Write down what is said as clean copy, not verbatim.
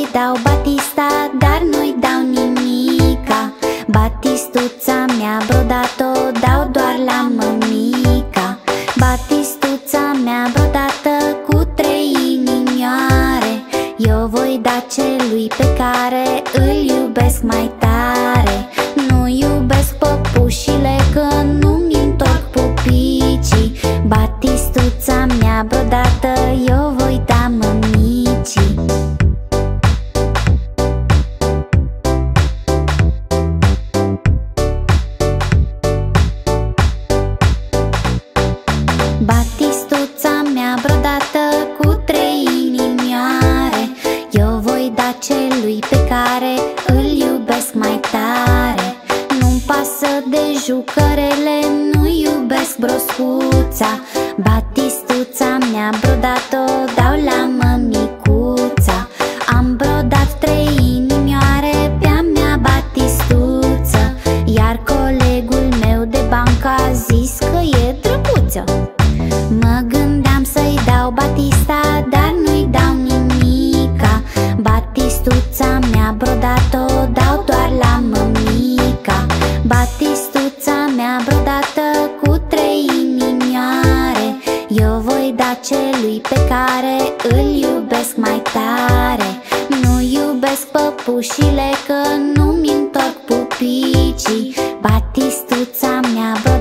să-i dau Batista, dar nu-i dau nimica. Batistuța mea brodat-o dau doar la mămica. Batistuța mea brodată cu 3 inimioare, eu voi da celui pe care îl iubesc mai tare. Nu iubesc păpușile că nu-mi întorc pupicii. Batistuța mea brodată eu voi da mămicii. Batistuța mea brodată cu 3 inimioare, eu voi da celui pe care îl iubesc mai tare. Nu-mi pasă de jucărele, nu iubesc broscuța. Batistuța mea brodată dau la mămicuța. Am brodat 3 inimioare pe-a mea batistuță, iar colegul meu de bancă a zis că e drăguță. Mă gândeam să-i dau Batista, dar nu-i dau nimica. Batistuța mea brodată dau doar la mămica. Batistuța mea brodată cu 3 inimioare, eu voi da celui pe care îl iubesc mai tare. Nu iubesc păpușile că nu-mi întorc pupicii. Batistuța mea